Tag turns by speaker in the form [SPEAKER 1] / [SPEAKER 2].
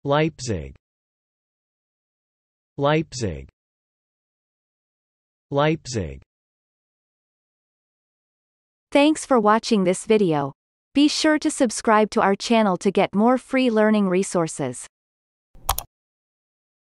[SPEAKER 1] Leipzig, Leipzig, Leipzig.
[SPEAKER 2] Thanks for watching this video. Be sure to subscribe to our channel to get more free learning resources.